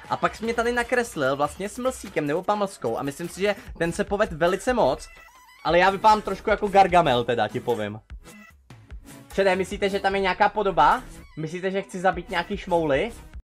A pak jsi mě tady nakreslil vlastně s mlsíkem nebo pamlskou a myslím si, že ten se poved velice moc. Ale já vypadám trošku jako Gargamel teda, ti povím. Předem, myslíte, že tam je nějaká podoba? Myslíte, že chci zabít nějaký šmouly?